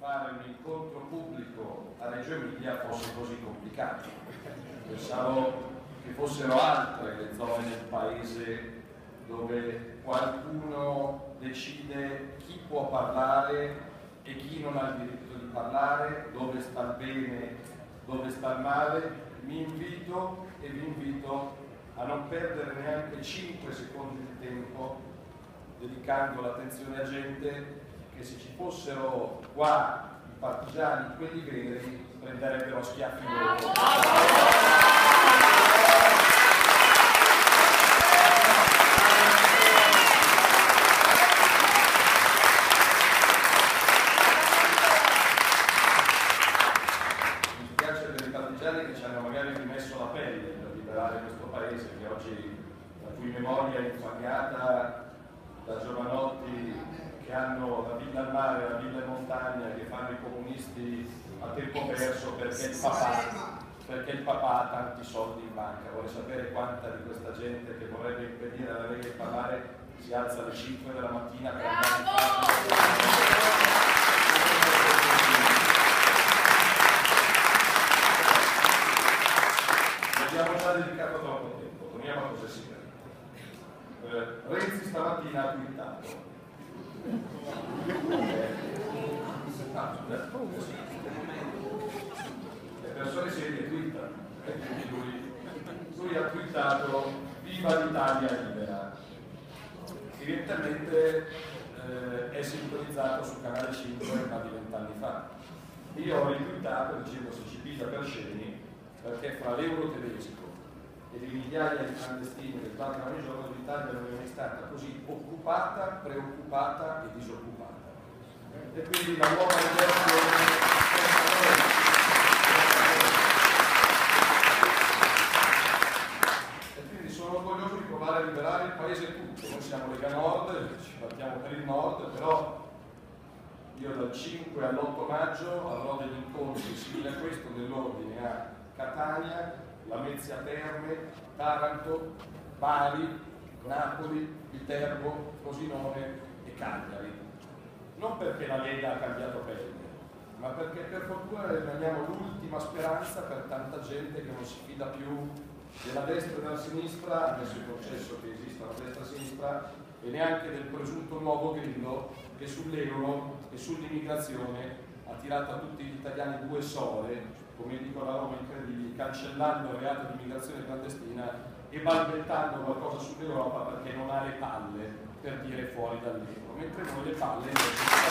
fare un incontro pubblico a Reggio Emilia fosse così complicato. Pensavo che fossero altre le zone del paese dove qualcuno decide chi può parlare e chi non ha il diritto di parlare, dove sta il bene, dove sta il male. Mi invito e vi invito a non perdere neanche 5 secondi di tempo dedicando l'attenzione a gente che, se ci fossero qua i partigiani, quelli veri, prenderebbero a schiaffi loro. Che ci hanno magari rimesso la pelle per liberare questo paese, che oggi, la cui memoria è infangata da giovanotti che hanno la villa al mare, la villa in montagna, che fanno i comunisti a tempo perso perché il papà ha tanti soldi in banca. Vuole sapere quanta di questa gente che vorrebbe impedire alla Lega di parlare si alza alle 5 della mattina per andare in casa. Abbiamo già dedicato troppo tempo, torniamo a cose serie. Renzi stamattina ha twittato. Le persone serie twittano. Lui ha twittato: viva l'Italia libera. Evidentemente è sintonizzato sul canale 5 ma di 20 anni fa. Io ho ritwittato dicendo: se ci piglia per scemi, perché fra l'euro tedesco e le migliaia di clandestini che sbarcano ogni giorno, l'Italia non è mai stata così occupata, preoccupata e disoccupata. E quindi la nuova e quindi sono orgoglioso di provare a liberare il paese tutto. Noi siamo Lega Nord, ci battiamo per il Nord, però io dal 5 all'8 maggio avrò degli incontri simili a questo dell'ordine a Catania, Lamezia Terme, Taranto, Bari, Napoli, Viterbo, Frosinone e Cagliari. Non perché la Lega ha cambiato pelle, ma perché per fortuna rimaniamo l'ultima speranza per tanta gente che non si fida più della destra e della sinistra, adesso il processo che esista la destra e la sinistra, e neanche del presunto nuovo grillo che sull'euro e sull'immigrazione ha tirato a tutti gli italiani 2 sole, come dicono a Roma incredibili, cancellando il reato di immigrazione clandestina e balbettando qualcosa sull'Europa perché non ha le palle per dire fuori dall'euro, mentre noi le palle invece